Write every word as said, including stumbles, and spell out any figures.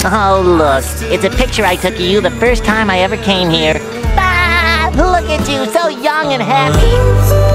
Oh, look. It's a picture I took of you the first time I ever came here. Ah, look at you, so young and happy.